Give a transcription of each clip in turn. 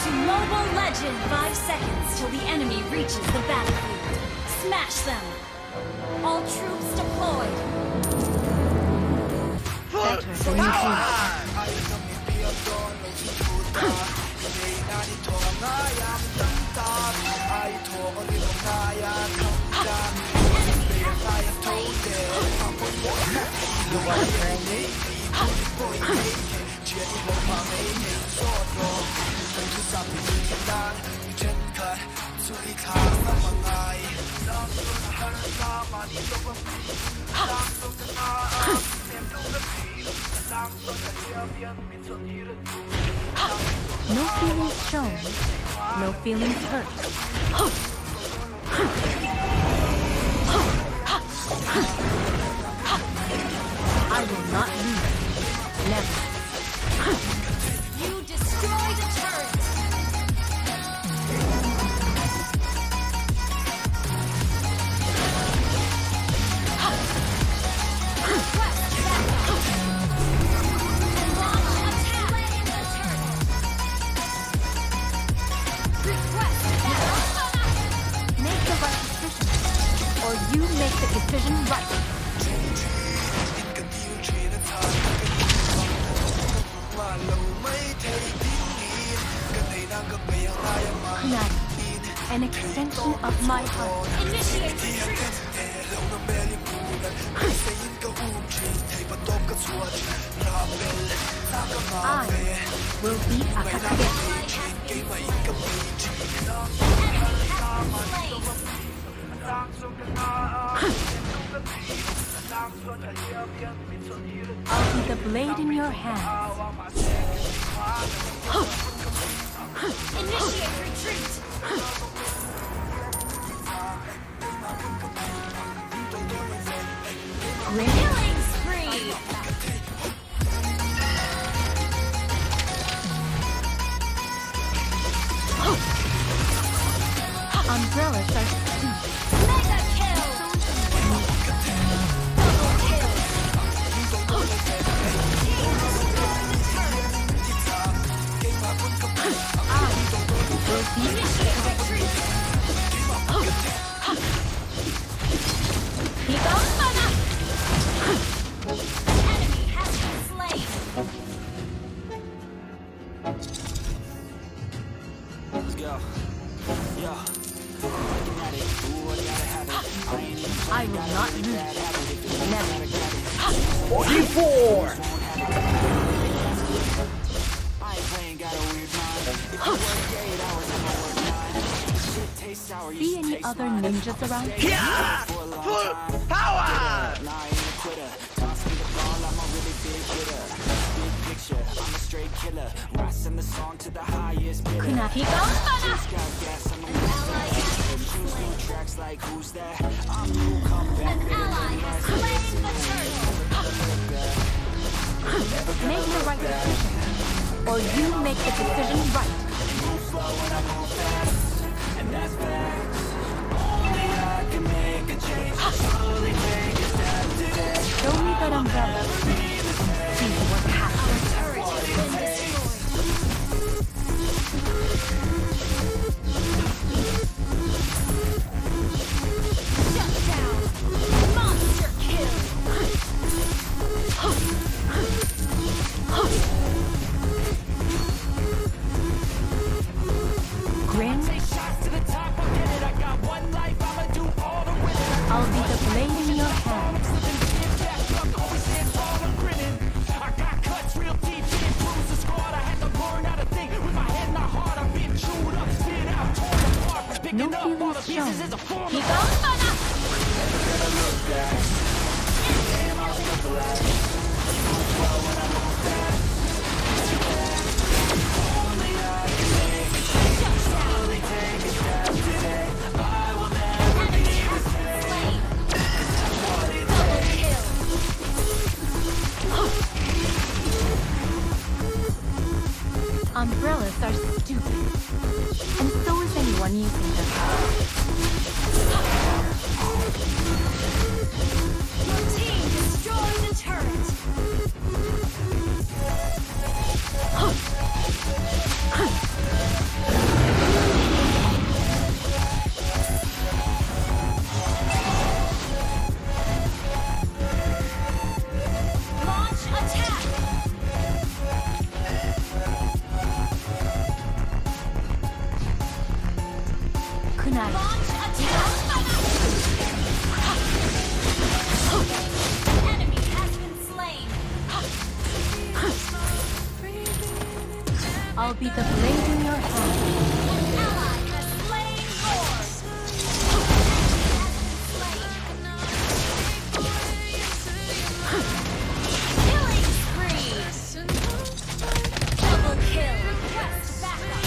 to Mobile Legend! 5 seconds till the enemy reaches the battlefield. Smash them! All troops deployed! Better than you think. No feelings shown, no feelings hurt. I will not lose. Never. You destroyed a turret! Make the right decision, or you make the decision right. Kunai, an extension of my heart. Initiate retreat! I will be Akatsuki. I'll be the blade in your hand. Initiate retreat! Killing spree! Umbrellas are steep. Mega kill! Double kill! Initiate retreat! Higanbana! Enemy has been slain! Let's go. Yo. Looking at it. Ooh, I gotta have it. I ain't even I will not lose. Never. 44! I ain't playing, got a weird mind. If you work 8 hours, I might work 9. Shit tastes sour, you See should any taste other mine. ninjas around? Yeah! Full power! Nah, I ain't a quitter. Toss me the ball, I'm a really big hitter. Big picture, I'm a straight killer. Rising the song to the highest bidder. Kunai. Higanbana! Scout gas, I'm a Ally has been slain! tracks like who's that? I'm who come back. An ally has slain the turtle! Make the right decision, or you make the decision right. Move slow and I move fast, and that's facts. Only I can make a change. Slowly take a step today. Show me that umbrella. See what happens. Turret has been destroyed! Shut down! Monster kill! Grin, Take shots to the top, I'll get it. I got one life, I'ma do all the winning. I'll be the blade in your hand. I got cuts real deep, didn't bruise the squad. I had to learn how to think with my head in my heart. I've been chewed up, spit out, torn apart. Picking No up all the feelings pieces shown. is a form of Higanbana! Umbrellas are stupid, and so is anyone using them. Your team destroyed the turret! Kunai. Launch attack! An enemy has been slain. I'll be the blade in your hand. An ally has slain Lord. Killing spree. Double kill. Request backup.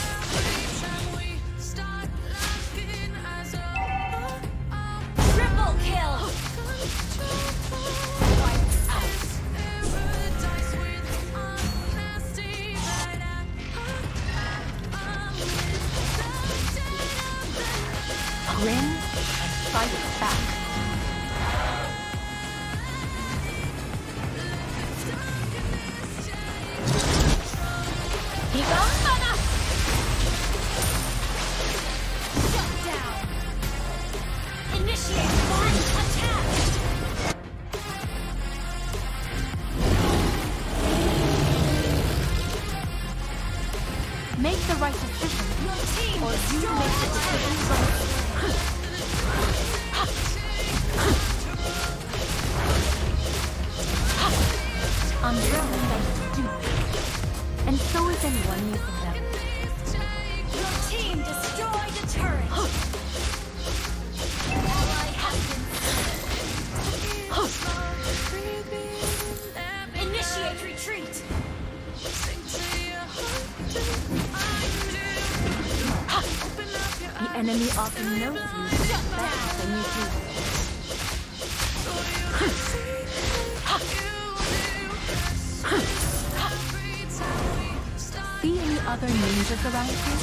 Triple kill. Wiped out. Grin and fight back. Higambana! Shut down. Initiate launch attack. Make the right decision, Your team or you destroyed make the an decision enemy. wrong. Umbrellas are stupid, and so is anyone using them. Your team destroyed a turret. An ally has been Initiate retreat. The enemy often knows you better than you do. See any other ninjas around here?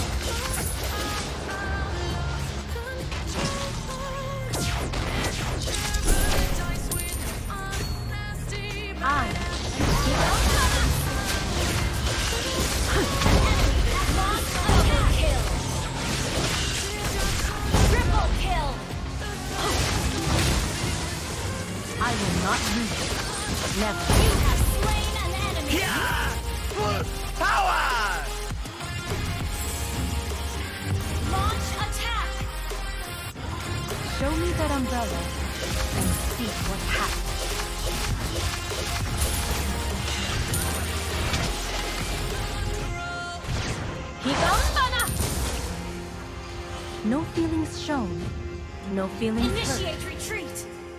I Double kill. Triple kill. will not lose. Never. You have slain an enemy. Full power! Launch attack. Show me that umbrella and see what happens. Higambana. No feelings shown, no feelings hurt. Initiate retreat.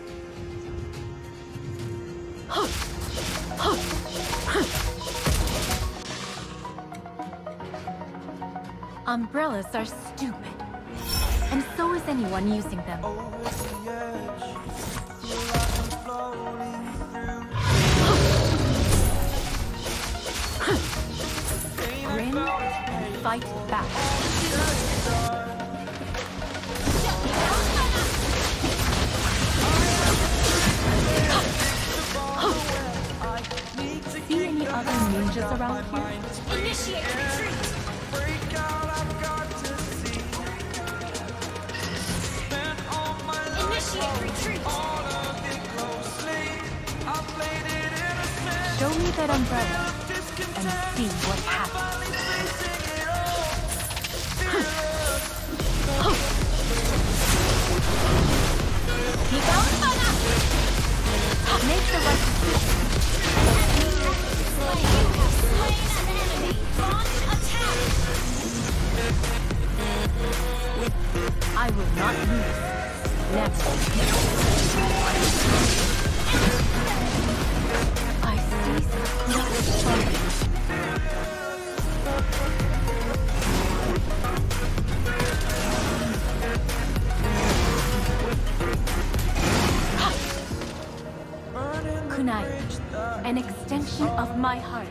Umbrellas are stupid, and so is anyone using them. Grin and fight back. See any other ninjas around here? Initiate retreat. Initiate retreat. Show me that umbrella and see what happens. Higambana. Make the right decision. Slain. You have slain an enemy. Launch attack. I will not lose. Never. I cease not striving. Kunai, an extension of my heart.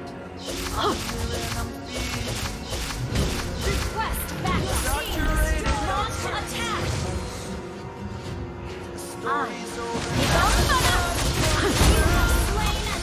Request backup. Team launch attack. Higambana. You have slain an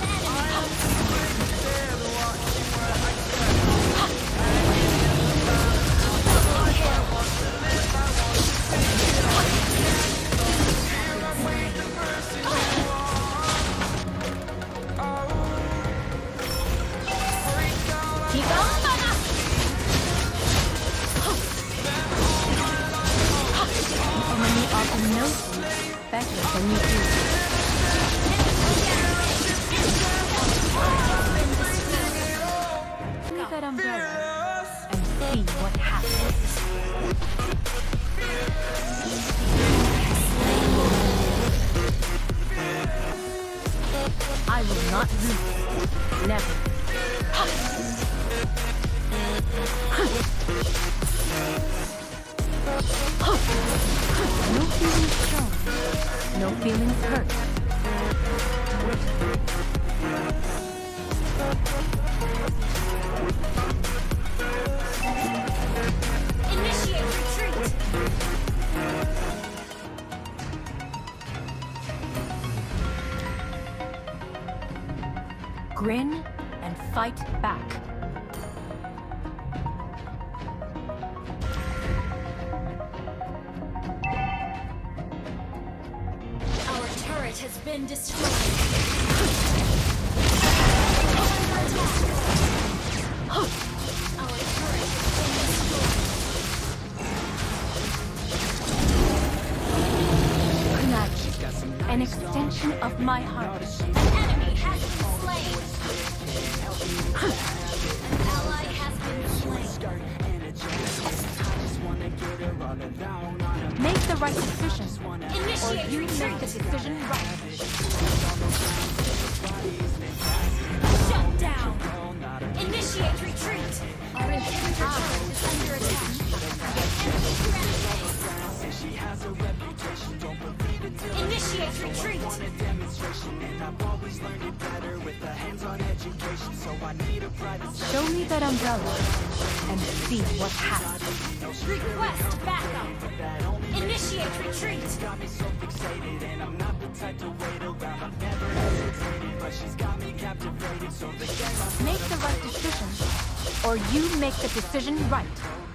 better than you do. Leave that umbrella and see what happens. I will not lose. Never. No feelings shown. No feelings hurt. Initiate retreat! Grin and fight back. Our turret has been destroyed. Our turret has been destroyed. Kunai, an extension of my heart. An enemy has been slain. An ally has been slain. Make the right decision, or Initiate you retreat. make the decision right. Shut down. Initiate retreat. Our inhibitor turret is under attack. Initiate retreat. Show me that umbrella and see what happens. Request backup. Initiate retreat. Make the right decision, or you make the decision right.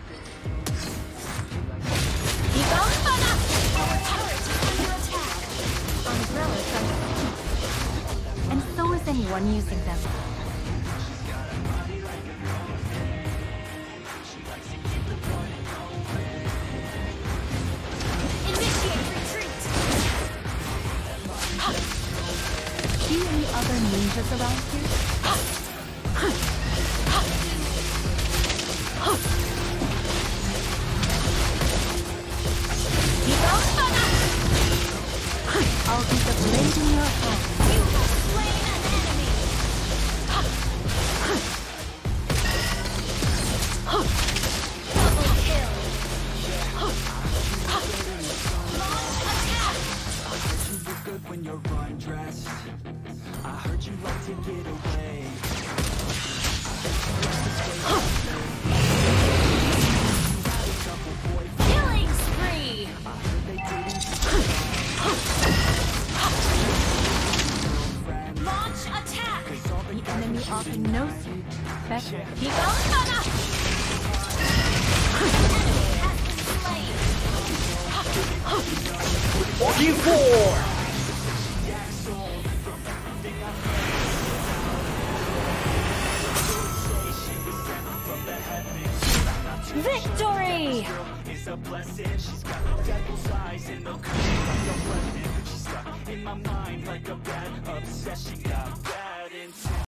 Our turret is under attack. Umbrellas are cheap, and so is anyone using them. Initiate retreat. See any other ninjas around here? I'll be the blade in your hand. You have slain an enemy. Double kill. Launch attack. You look good when you're undressed. I heard you like to get away. Killing spree. Launch attack. The enemy often knows you better. Enemy has been slain. 44! Victory! It's a blessing. She's got the devil's eyes and they'll come like a weapon. She's stuck in my mind like a bad obsession. Got bad intent.